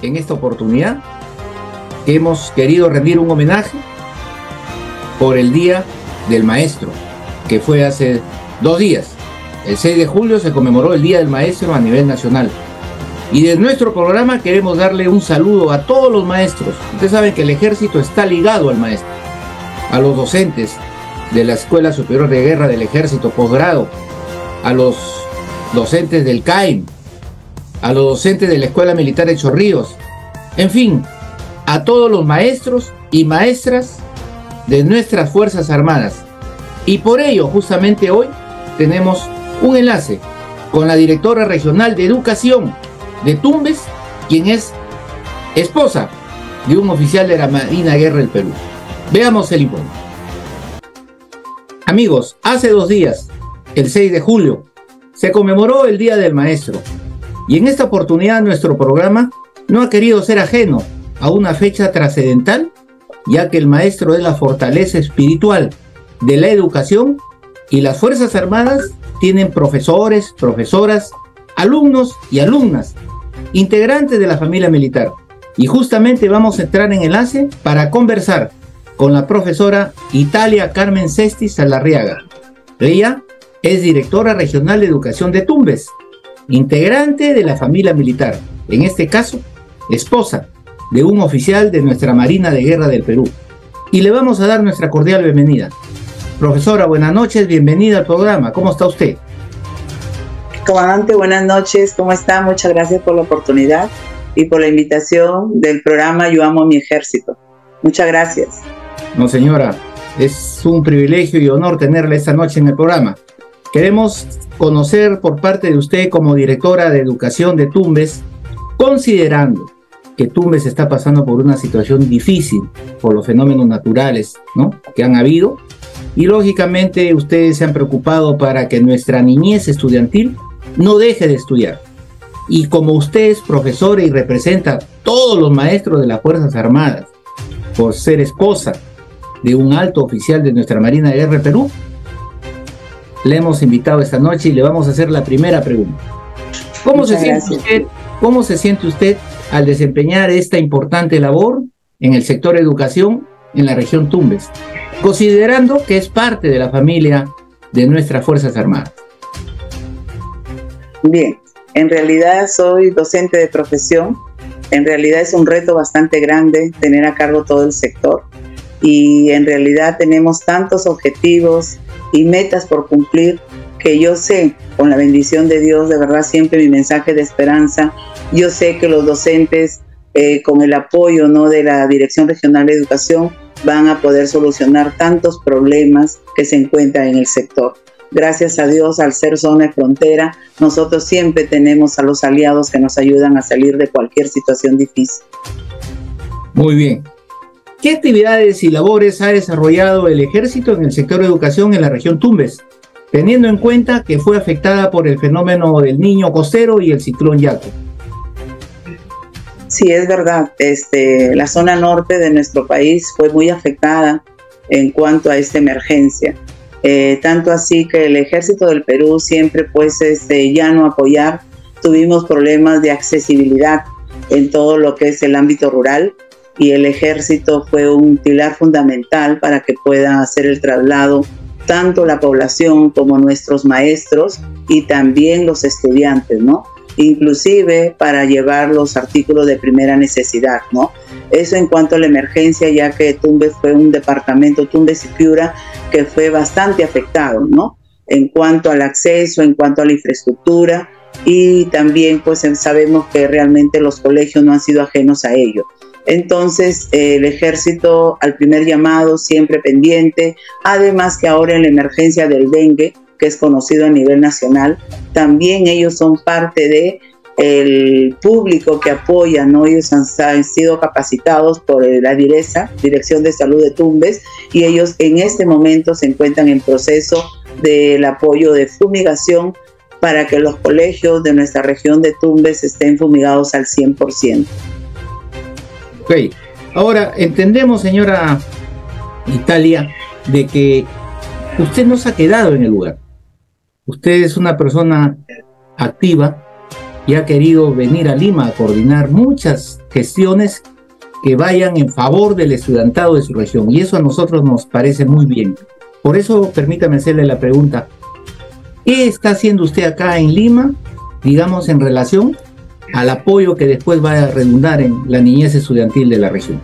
en esta oportunidad hemos querido rendir un homenaje por el Día del Maestro, que fue hace 2 días. El 6 de julio se conmemoró el Día del Maestro a nivel nacional. Y de nuestro programa queremos darle un saludo a todos los maestros. Ustedes saben que el ejército está ligado al maestro, a los docentes de la Escuela Superior de Guerra del Ejército, posgrado, a los docentes del CAIM, a los docentes de la Escuela Militar de Chorrillos, en fin, a todos los maestros y maestras de nuestras Fuerzas Armadas. Y por ello, justamente hoy, tenemos un enlace con la directora regional de Educación de Tumbes, quien es esposa de un oficial de la Marina de Guerra del Perú. Veamos el informe. Amigos, hace 2 días, el 6 de julio, se conmemoró el Día del Maestro. Y en esta oportunidad nuestro programa no ha querido ser ajeno a una fecha trascendental, ya que el maestro es la fortaleza espiritual de la educación y las Fuerzas Armadas tienen profesores, profesoras, alumnos y alumnas, integrantes de la familia militar. Y justamente vamos a entrar en enlace para conversar con la profesora Italia Carmen Sestis Salarriaga. Ella es directora regional de educación de Tumbes, integrante de la familia militar, en este caso, esposa de un oficial de nuestra Marina de Guerra del Perú. Y le vamos a dar nuestra cordial bienvenida. Profesora, buenas noches, bienvenida al programa. ¿Cómo está usted? Comandante, buenas noches, ¿cómo está? Muchas gracias por la oportunidad y por la invitación del programa Yo Amo a Mi Ejército. Muchas gracias. No, señora, es un privilegio y honor tenerla esta noche en el programa. Queremos conocer por parte de usted como directora de educación de Tumbes, considerando que Tumbes está pasando por una situación difícil por los fenómenos naturales, ¿no?, que han habido, y lógicamente ustedes se han preocupado para que nuestra niñez estudiantil no deje de estudiar. Y como usted es profesora y representa a todos los maestros de las Fuerzas Armadas, por ser esposa de un alto oficial de nuestra Marina de Guerra de Perú, le hemos invitado esta noche y le vamos a hacer la primera pregunta. ¿Cómo se siente usted al desempeñar esta importante labor en el sector educación en la región Tumbes, considerando que es parte de la familia de nuestras Fuerzas Armadas? Bien, en realidad soy docente de profesión. En realidad es un reto bastante grande tener a cargo todo el sector, y en realidad tenemos tantos objetivos y metas por cumplir que yo sé, con la bendición de Dios, de verdad siempre mi mensaje de esperanza, yo sé que los docentes con el apoyo, ¿no?, de la Dirección Regional de Educación van a poder solucionar tantos problemas que se encuentran en el sector. Gracias a Dios, al ser zona de frontera, nosotros siempre tenemos a los aliados que nos ayudan a salir de cualquier situación difícil. Muy bien. ¿Qué actividades y labores ha desarrollado el Ejército en el sector de educación en la región Tumbes, teniendo en cuenta que fue afectada por el fenómeno del Niño Costero y el ciclón Yaku? Sí, es verdad. La zona norte de nuestro país fue muy afectada en cuanto a esta emergencia. Tanto así que el Ejército del Perú siempre ya no apoyar. Tuvimos problemas de accesibilidad en todo lo que es el ámbito rural, y el Ejército fue un pilar fundamental para que pueda hacer el traslado tanto la población como nuestros maestros y también los estudiantes, ¿no? Inclusive para llevar los artículos de primera necesidad, ¿no? Eso en cuanto a la emergencia, ya que Tumbes fue un departamento, Tumbes y Piura, que fue bastante afectado, ¿no?, en cuanto al acceso, en cuanto a la infraestructura, y también pues sabemos que realmente los colegios no han sido ajenos a ello. Entonces el Ejército al primer llamado siempre pendiente, además que ahora en la emergencia del dengue, que es conocido a nivel nacional, también ellos son parte de el público que apoya, ¿no? Ellos han sido capacitados por la DIRESA, Dirección de Salud de Tumbes, y ellos en este momento se encuentran en proceso del apoyo de fumigación para que los colegios de nuestra región de Tumbes estén fumigados al 100%. Ok, ahora entendemos, señora Italia, de que usted no se ha quedado en el lugar. Usted es una persona activa y ha querido venir a Lima a coordinar muchas gestiones que vayan en favor del estudiantado de su región, y eso a nosotros nos parece muy bien. Por eso, permítame hacerle la pregunta, ¿qué está haciendo usted acá en Lima, digamos, en relación al apoyo que después va a redundar en la niñez estudiantil de la región?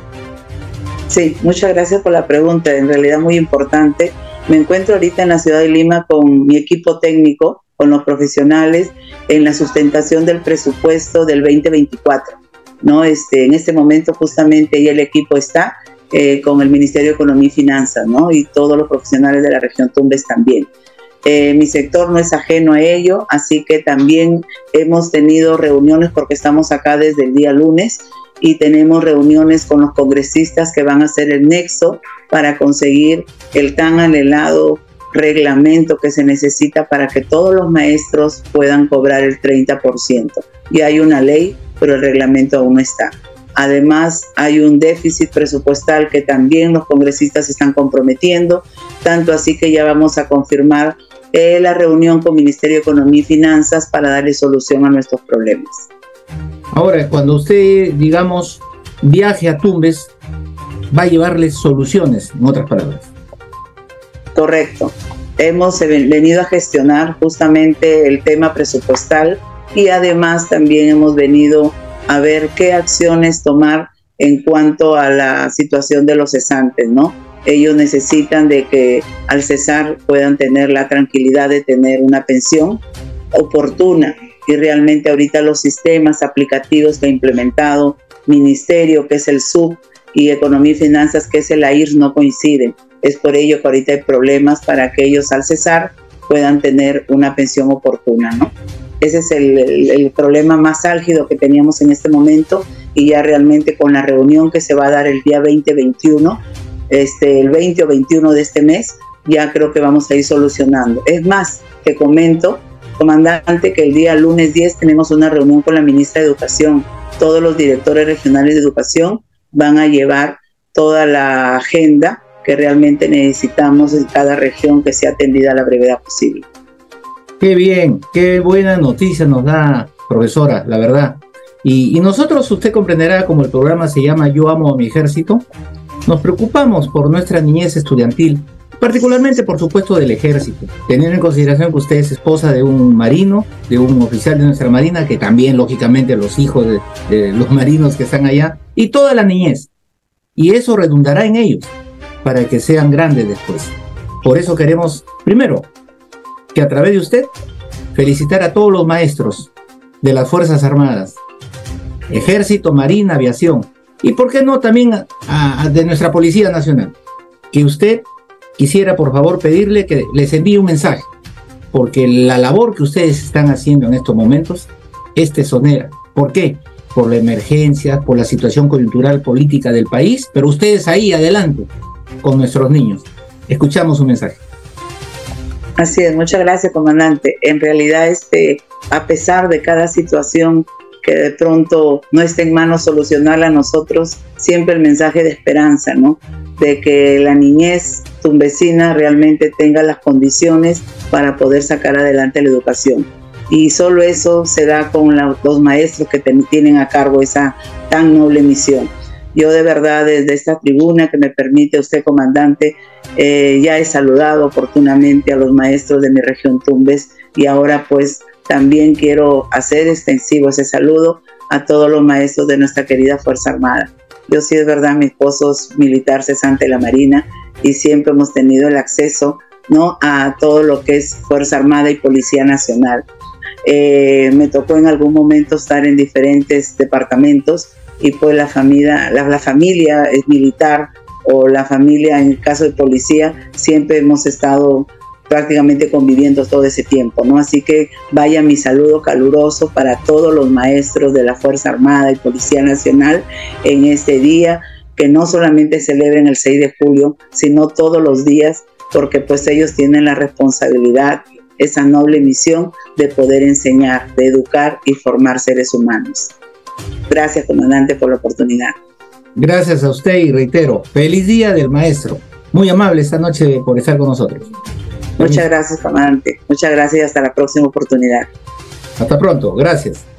Sí, muchas gracias por la pregunta, en realidad muy importante. Me encuentro ahorita en la ciudad de Lima con mi equipo técnico, con los profesionales, en la sustentación del presupuesto del 2024. ¿No? En este momento justamente ya el equipo está con el Ministerio de Economía y Finanzas, ¿no? Y todos los profesionales de la región Tumbes también. Mi sector no es ajeno a ello, así que también hemos tenido reuniones porque estamos acá desde el día lunes y tenemos reuniones con los congresistas que van a hacer el nexo para conseguir el tan anhelado reglamento que se necesita para que todos los maestros puedan cobrar el 30%. Y hay una ley, pero el reglamento aún no está. Además, hay un déficit presupuestal que también los congresistas están comprometiendo, tanto así que ya vamos a confirmar la reunión con el Ministerio de Economía y Finanzas para darle solución a nuestros problemas. Ahora, cuando usted, digamos, viaje a Tumbes, va a llevarles soluciones, en otras palabras. Correcto. Hemos venido a gestionar justamente el tema presupuestal y además también hemos venido a ver qué acciones tomar en cuanto a la situación de los cesantes, ¿no? Ellos necesitan de que al cesar puedan tener la tranquilidad de tener una pensión oportuna, y realmente ahorita los sistemas aplicativos que ha implementado Ministerio, que es el SUB, y Economía y Finanzas, que es el AIRS, no coinciden. Es por ello que ahorita hay problemas para que ellos al cesar puedan tener una pensión oportuna, ¿no? Ese es el problema más álgido que teníamos en este momento, y ya realmente con la reunión que se va a dar el día 20-21, el 20 o 21 de este mes, ya creo que vamos a ir solucionando. Es más, te comento, comandante, que el día lunes 10 tenemos una reunión con la ministra de Educación. Todos los directores regionales de educación van a llevar toda la agenda que realmente necesitamos en cada región que sea atendida a la brevedad posible. Qué bien, qué buena noticia nos da, profesora, la verdad. Y nosotros, usted comprenderá, como el programa se llama Yo Amo a mi Ejército, nos preocupamos por nuestra niñez estudiantil, particularmente, por supuesto, del ejército, teniendo en consideración que usted es esposa de un marino, de un oficial de nuestra marina, que también, lógicamente, los hijos de los marinos que están allá, y toda la niñez. Y eso redundará en ellos, para que sean grandes después. Por eso queremos, primero, que a través de usted, felicitar a todos los maestros de las Fuerzas Armadas, Ejército, Marina, Aviación, y por qué no también de nuestra Policía Nacional, que usted quisiera por favor pedirle que les envíe un mensaje, porque la labor que ustedes están haciendo en estos momentos es tesonera. ¿Por qué? Por la emergencia, por la situación coyuntural política del país, pero ustedes ahí adelante con nuestros niños. Escuchamos un mensaje. Así es, muchas gracias, comandante. En realidad, a pesar de cada situación que de pronto no esté en manos solucionarla a nosotros, siempre el mensaje de esperanza, ¿no? De que la niñez tumbesina realmente tenga las condiciones para poder sacar adelante la educación. Y solo eso se da con los maestros que tienen a cargo esa tan noble misión. Yo de verdad, desde esta tribuna que me permite usted, comandante, ya he saludado oportunamente a los maestros de mi región Tumbes, y ahora pues también quiero hacer extensivo ese saludo a todos los maestros de nuestra querida Fuerza Armada. Yo sí, es verdad, mi esposo es militar cesante de la Marina y siempre hemos tenido el acceso, ¿no?, a todo lo que es Fuerza Armada y Policía Nacional. Me tocó en algún momento estar en diferentes departamentos y pues la familia es militar, o la familia en el caso de policía, siempre hemos estado prácticamente conviviendo todo ese tiempo, ¿no? Así que vaya mi saludo caluroso para todos los maestros de la Fuerza Armada y Policía Nacional en este día, que no solamente celebren el 6 de julio, sino todos los días, porque pues ellos tienen la responsabilidad, esa noble misión de poder enseñar, de educar y formar seres humanos. Gracias, comandante, por la oportunidad. Gracias a usted y reitero, feliz Día del Maestro. Muy amable esta noche por estar con nosotros. Muchas gracias, comandante. Muchas gracias y hasta la próxima oportunidad. Hasta pronto, gracias.